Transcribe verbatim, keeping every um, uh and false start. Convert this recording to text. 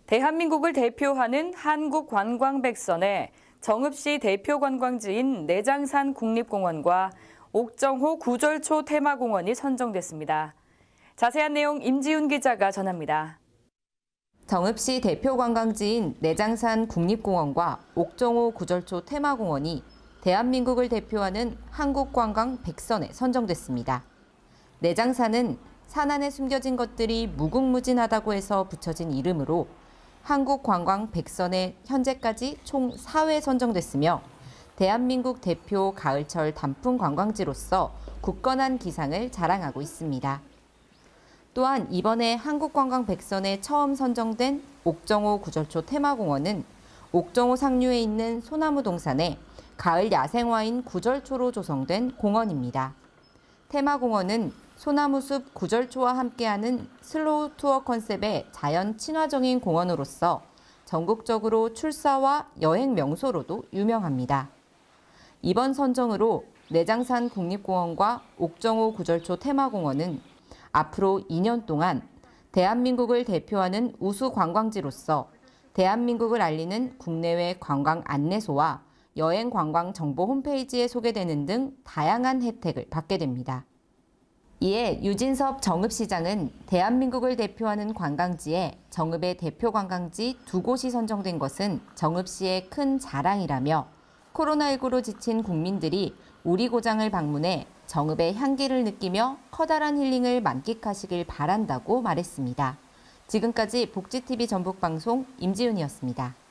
대한민국을 대표하는 한국관광백선에 정읍시 대표 관광지인 내장산 국립공원과 옥정호 구절초 테마공원이 선정됐습니다. 자세한 내용 임지훈 기자가 전합니다. 정읍시 대표 관광지인 내장산 국립공원과 옥정호 구절초 테마공원이 대한민국을 대표하는 한국관광 백선에 선정됐습니다. 내장산은 산 안에 숨겨진 것들이 무궁무진하다고 해서 붙여진 이름으로 한국관광 백선에 현재까지 총 사 회 선정됐으며 대한민국 대표 가을철 단풍 관광지로서 굳건한 기상을 자랑하고 있습니다. 또한 이번에 한국관광 백선에 처음 선정된 옥정호 구절초 테마공원은 옥정호 상류에 있는 소나무 동산에 가을 야생화인 구절초로 조성된 공원입니다. 테마공원은 소나무숲 구절초와 함께하는 슬로우 투어 컨셉의 자연 친화적인 공원으로서 전국적으로 출사와 여행 명소로도 유명합니다. 이번 선정으로 내장산 국립공원과 옥정호 구절초 테마공원은 앞으로 이 년 동안 대한민국을 대표하는 우수 관광지로서 대한민국을 알리는 국내외 관광 안내소와 여행 관광 정보 홈페이지에 소개되는 등 다양한 혜택을 받게 됩니다. 이에 유진섭 정읍시장은 대한민국을 대표하는 관광지에 정읍의 대표 관광지 두 곳이 선정된 것은 정읍시의 큰 자랑이라며 코로나십구로 지친 국민들이 우리 고장을 방문해 정읍의 향기를 느끼며 커다란 힐링을 만끽하시길 바란다고 말했습니다. 지금까지 복지티비 전북방송 임지훈이었습니다.